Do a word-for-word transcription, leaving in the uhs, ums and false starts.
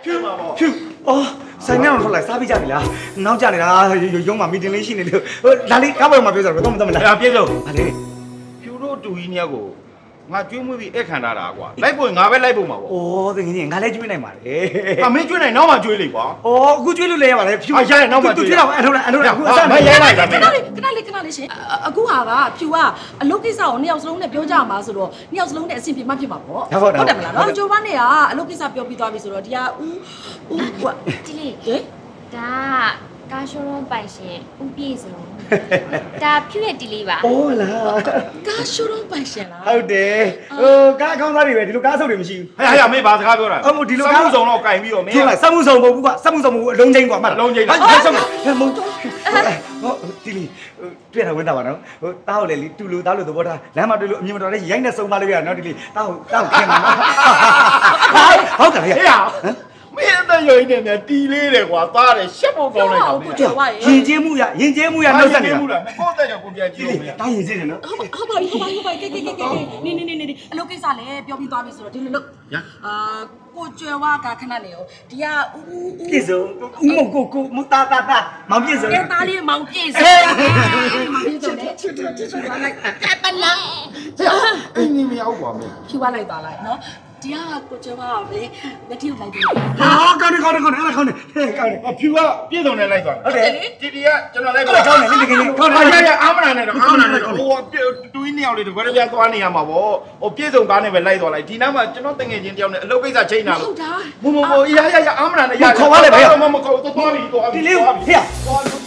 ဖြူအော်ဆိုင်နေအောင်ထွက်လာစားပြီးကြပြီလားနောက်ကြနေတာရုံးမှာမီတင်လေးရှိနေလို့ဟိုဒါလေးကားပေါ်မှာပြောကြတော့တော့မတော့မလားပြည့်စုံဟာလေဖြူတို့တူကြီးနှစ်ယောက်ကိုငါကျွေးမွေးပြီးအခမ်းထားတာကွာလိုက်ဖို့ငါပဲလိုက်ဖို့မှာပေါ့ဩတကယ်ကြီးငါလည်းကျွေးနိုင်ပါလေအမင်းကျွေးနိုင်နောက်မှကျွေးလေကွာဩအခုကျွေးလို့လဲရပါလေဖြူအရရနောက်မှကျွေးသူကျွေးတော့အထုံးလားအထုံးလားအခုအစမရဲလိုက်တာမင်းခဏလေးခဏလေးခဏလေးရှင်အခုဟာကဖြူကအလုပ်ကိစ္စကိုနှစ်ယောက်စလုံးနဲ့ပြောကြမှာဆိုတော့နှစ်ယောက်စလုံးနဲ့အဆင်ပြေမှဖြစ်မှာပေါ့ဟုတ်တယ်မလားနော်ဂျိုဘန်နဲ့ကအလုပ်ကိစ္စပြောပြီးသွားပြီဆိုတော့ဒီကဦးဦးကွာဒီလေဟင်ဒါကားရှိုးရုံးပိုင်ရှင်ဦးပြည့်စုံဒါဖြူရဲ့တီလေးပါဩလားကားရှိုးတော့ပိုင်ရှင်လားဟုတ်တယ်ဟိုကားအကောင်းသားတွေပဲဒီလိုကားဆုပ်တွေမရှိဘူးဟဲ့ဟဲ့မင်းဘာစကားပြောတာအမဒီလိုစမှုစုံတော့ကင်ပြီးတော့မင်းဖြူလိုက်စမှုဆောင်မဟုတ်ဘူးကွာစမှုဆောင်မဟုတ်အလုံးချင်းကွာမှတ်လားအလုံးချင်းဟာဆုပ်ဟဲ့မဟုတ်ဟိုဒီလီတွေ့တာဝင်တာပါနော်ဟိုတားဟုတ်လေလီတူလူတားလို့သဘောထားလမ်းမှာတွေ့လို့အမြင်မတော်တဲ့ရိုက်နဲ့စုံသားလေးရနော်ဒီလီတားဟုတ်တားဟုတ်ခင်ပါနော်ဟုတ်တယ်ဟဲ့ဟဲ့မင်းအသက်ရွယ်နေတယ်တီလေးတယ်ကွာသားတယ်ရှက်ဖို့ကောင်းလိုက်တာမင်းကျော်ပါရဲ့ရင်ကျေးမှုရရင်ကျေးမှုရနှုတ်ဆက်နေတာမှုလားကိုယ့်အသက်ကြောင့်ကိုပြန်ကြည့်လို့မရတားရင်စေးတယ်နော်ဟုတ်ပါဟုတ်ပါဟုတ်ပါဟုတ်ပါကဲကဲကဲကဲနေနေနေနေအလုပ်ကိစ္စလည်းပြောပြီးသွားပြီဆိုတော့ဒီလိုလုပ်အာကိုကျွယ်ဝကခဏနေရောဒီကဦးဦးပြည့်စုံဦးမကိုကိုမတာတာတာမောင်ပြည့်စုံအဲသားလေးမောင်ပြည့်စုံမောင်ပြည့်စုံလေချွတ်ချွတ်ချွတ်ချွတ်လိုက်ကပလာအင်းကြီးမရောက်ပါမင်းဖြူသွားလိုက်သွားလိုက်နော်ဒီကကိုကျွယ်ဝကပဲလက်ထိကိုလိုက်တယ်ဟာကောင်းတယ်ကောင်းတယ်ကောင်းတယ်အဲ့ဒါကောင်းတယ်ဟဲ့ကောင်းတယ်အဖြူကပြည့်စုံနေလိုက်သွားဟုတ်တယ်တီတီကကျွန်တော်လိုက်အဲ့ဒါကောင်းတယ်လေတကယ်ကြီးကောင်းတယ်ရရအာမနာနဲ့တော့အာမနာနဲ့တော့ဟိုတူကြီးနှစ်ယောက်လေးတကွဲတပြားသွားနေရမှာပေါ့ဟိုပြည့်စုံကားနဲ့ပဲလိုက်သွားလိုက်ဒီနောက်မှာကျွန်တော်တငယ်ချင်းတယောက်နဲ့အလုပ်ကိစ္စချိန်တာဟုတ်တာမမမရရရအာမနာနဲ့ရမမခေါ်တော့သွားပြီသွားပြီဒီလေးဟဲ့သွား